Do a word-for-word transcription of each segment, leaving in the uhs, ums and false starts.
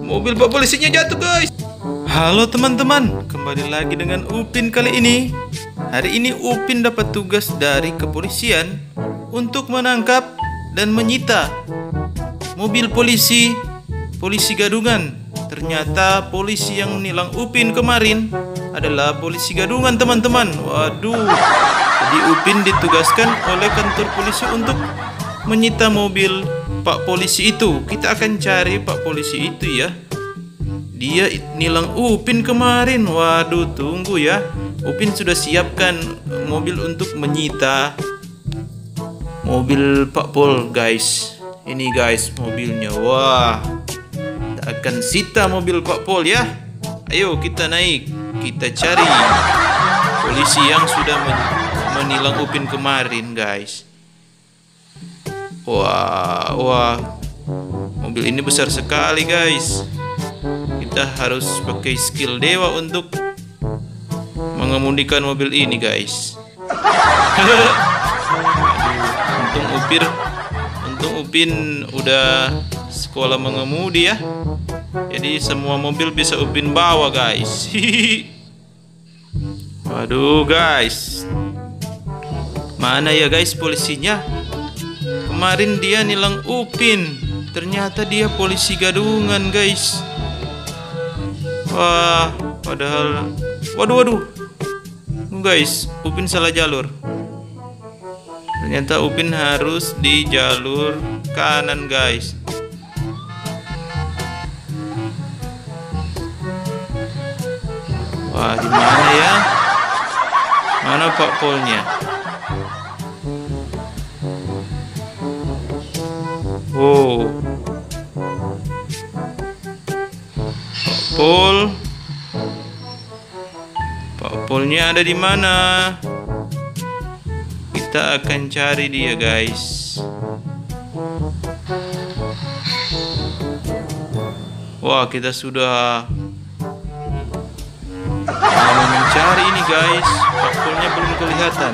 mobil Pak polisinya jatuh guys. Halo teman-teman, kembali lagi dengan Upin kali ini. Hari ini Upin dapat tugas dari kepolisian untuk menangkap dan menyita mobil polisi, polisi gadungan. Ternyata polisi yang nilang Upin kemarin adalah polisi gadungan teman-teman. Waduh, jadi Upin ditugaskan oleh kantor polisi untuk menyita mobil Pak polisi itu. Kita akan cari Pak polisi itu ya. Dia nilang Upin kemarin. Waduh, tunggu ya. Upin sudah siapkan mobil untuk menyita mobil Pak Pol guys. Ini guys mobilnya. Wah, kita akan sita mobil Pak Pol ya. Ayo kita naik, kita cari polisi yang sudah menilang Upin kemarin guys. Wah, wah, mobil ini besar sekali guys. Kita harus pakai skill dewa untuk mengemudikan mobil ini guys. Untung Upin, untung Upin udah sekolah mengemudi ya. Jadi semua mobil bisa Upin bawa guys. Waduh guys, mana ya guys polisinya? Kemarin dia nilang Upin, ternyata dia polisi gadungan guys. Wah, padahal, waduh waduh, guys, Upin salah jalur. Ternyata Upin harus di jalur kanan guys. Wah, di mana ya? Mana Pak Polnya? Oh, Pak Pol, Pak Polnya ada di mana? Kita akan cari dia guys. Wah, kita sudah mau mencari ini guys. Pak Polnya belum kelihatan.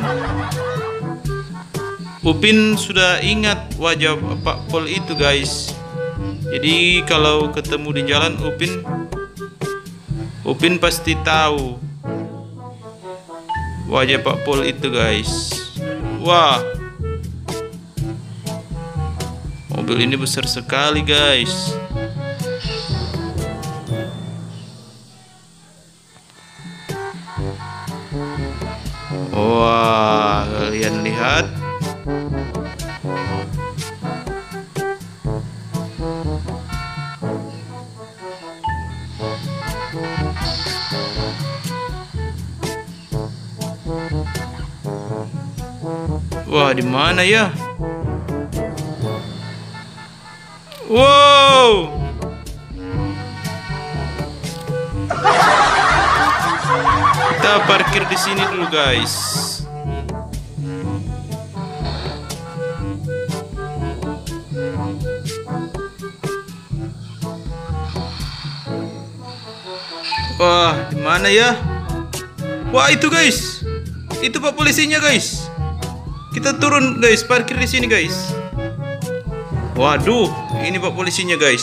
Upin sudah ingat wajah Pak Pol itu guys. Jadi kalau ketemu di jalan Upin Upin pasti tahu wajah Pak Pol itu guys. Wah, mobil ini besar sekali guys. Wah, kalian lihat. Wah, di mana ya? Wow. Kita parkir di sini dulu, guys. Wah, di mana ya? Wah, itu guys. Itu Pak polisinya, guys. Kita turun guys, parkir di sini guys. Waduh, ini Pak polisinya guys.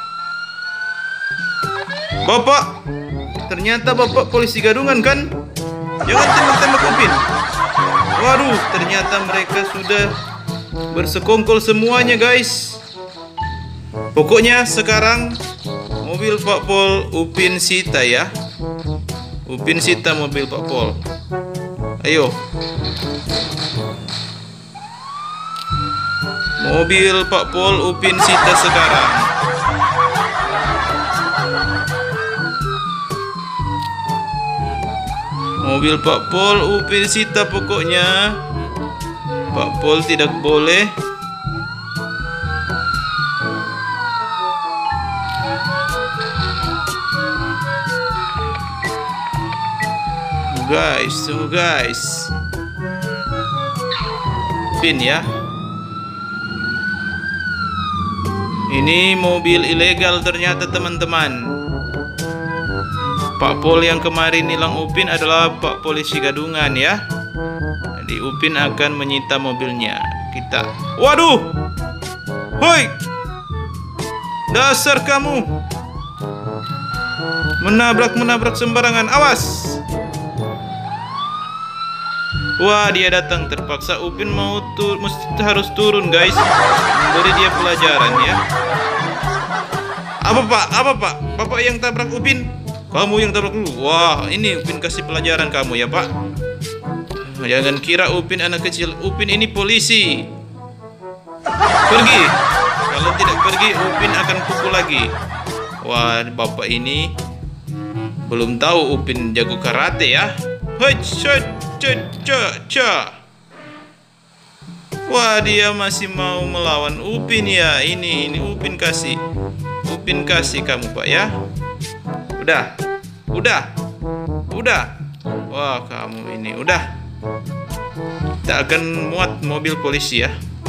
Bapak, ternyata Bapak polisi gadungan kan? Jangan tembak-tembak Upin. Waduh, ternyata mereka sudah bersekongkol semuanya guys. Pokoknya sekarang mobil Pak Pol Upin sita ya. Upin sita mobil Pak Pol. Ayo. Mobil Pak Pol Upin sita sekarang. Mobil Pak Pol Upin sita pokoknya. Pak Pol tidak boleh guys, tunggu guys. Pin ya. Ini mobil ilegal ternyata teman-teman. Pak Pol yang kemarin nilang Upin adalah Pak polisi gadungan ya. Jadi Upin akan menyita mobilnya. Kita, waduh, hoi, dasar kamu, Menabrak-menabrak sembarangan, awas. Wah, dia datang. Terpaksa Upin mau tur mesti harus turun, guys. Beri dia pelajaran ya. Apa pak? Apa pak? Bapak yang tabrak Upin? Kamu yang tabrak dulu. Wah, ini Upin kasih pelajaran kamu ya pak. Jangan kira Upin anak kecil. Upin ini polisi. Pergi. Kalau tidak pergi, Upin akan pukul lagi. Wah, bapak ini belum tahu Upin jago karate ya. Hei, cha, cha, cha, cha. Wah, dia masih mau melawan Upin ya. Ini, ini Upin kasih. Upin kasih kamu pak ya. Udah, udah, udah. Wah, kamu ini udah. Kita akan muat mobil polisi ya.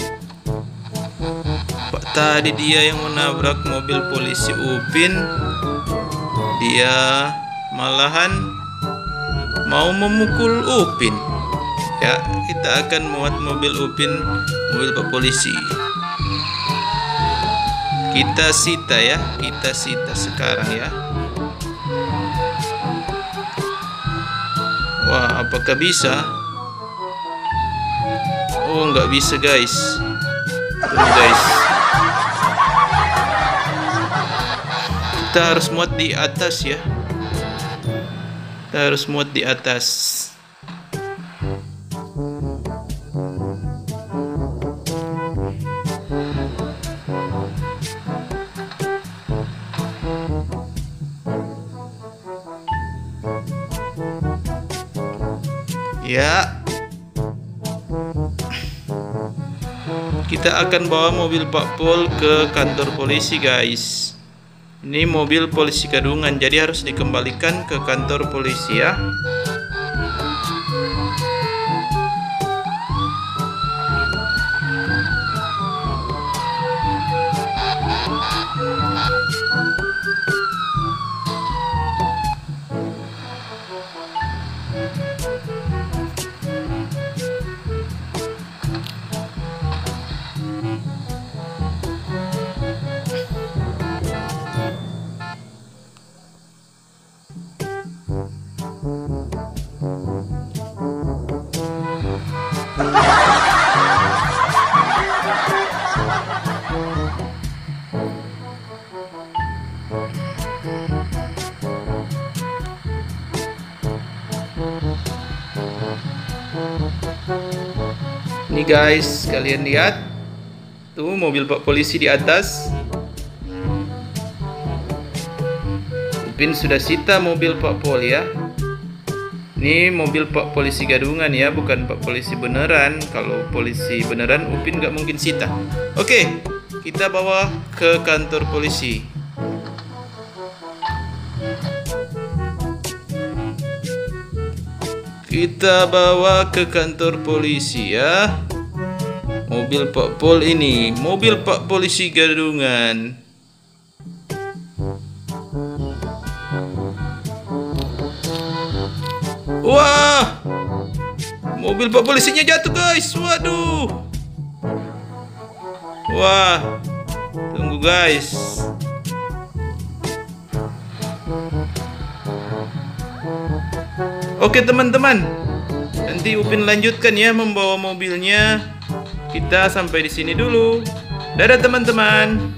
Pak, tadi dia yang menabrak mobil polisi Upin. Dia malahan mau memukul Upin. Ya, kita akan muat mobil Upin, mobil Pak polisi. Kita sita ya, kita sita sekarang ya. Wah, apakah bisa? Oh, nggak bisa guys. Tuh guys. Kita harus muat di atas ya. Kita harus muat di atas. Ya. Kita akan bawa mobil Pak Pol ke kantor polisi guys. Ini mobil polisi gadungan, jadi harus dikembalikan ke kantor polisi ya. Ini guys, kalian lihat tuh mobil Pak polisi di atas. Upin sudah sita mobil Pak Pol ya. Ini mobil Pak polisi gadungan ya, bukan Pak polisi beneran. Kalau polisi beneran Upin nggak mungkin sita. Oke, kita bawa ke kantor polisi. Kita bawa ke kantor polisi ya. Mobil Pak Pol ini, mobil Pak polisi gadungan. Wah, mobil Pak polisinya jatuh guys. Waduh. Wah, tunggu guys. Oke teman-teman, nanti Upin lanjutkan ya membawa mobilnya. Kita sampai di sini dulu. Dadah teman-teman.